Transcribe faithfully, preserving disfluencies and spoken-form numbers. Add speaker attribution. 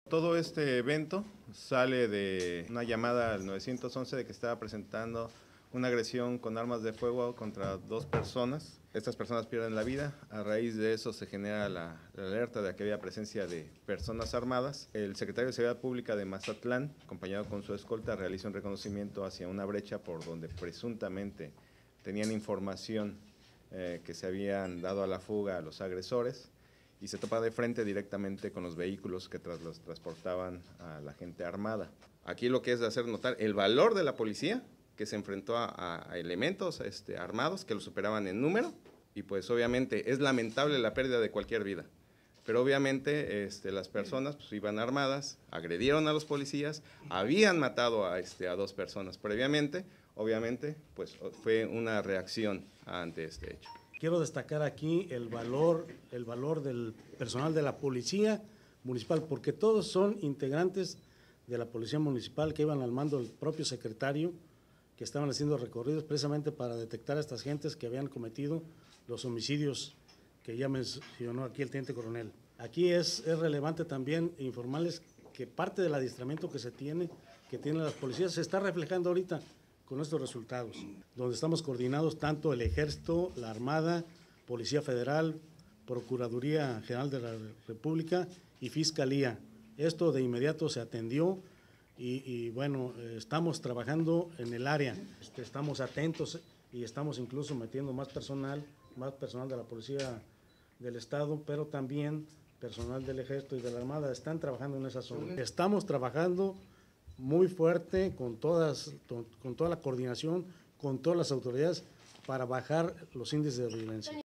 Speaker 1: Todo este evento sale de una llamada al nueve once de que estaba presentando una agresión con armas de fuego contra dos personas. Estas personas pierden la vida. A raíz de eso se genera la, la alerta de que había presencia de personas armadas. El secretario de Seguridad Pública de Mazatlán, acompañado con su escolta, realiza un reconocimiento hacia una brecha por donde presuntamente tenían información eh, que se habían dado a la fuga a los agresores, y se topa de frente directamente con los vehículos que tras los transportaban a la gente armada. Aquí lo que es de hacer notar el valor de la policía, que se enfrentó a, a elementos este, armados que lo superaban en número, y pues obviamente es lamentable la pérdida de cualquier vida, pero obviamente este, las personas pues, iban armadas, agredieron a los policías, habían matado a, este, a dos personas previamente, obviamente pues fue una reacción ante este hecho.
Speaker 2: Quiero destacar aquí el valor, el valor del personal de la Policía Municipal, porque todos son integrantes de la Policía Municipal que iban al mando del propio secretario, que estaban haciendo recorridos precisamente para detectar a estas gentes que habían cometido los homicidios que ya mencionó aquí el teniente coronel. Aquí es, es relevante también informarles que parte del adiestramiento que se tiene, que tienen las policías, se está reflejando ahorita con estos resultados, donde estamos coordinados tanto el Ejército, la Armada, Policía Federal, Procuraduría General de la República y Fiscalía. Esto de inmediato se atendió y, y bueno, estamos trabajando en el área, estamos atentos y estamos incluso metiendo más personal, más personal de la Policía del Estado, pero también personal del Ejército y de la Armada están trabajando en esa zona. Estamos trabajando muy fuerte con, todas, con toda la coordinación, con todas las autoridades para bajar los índices de violencia.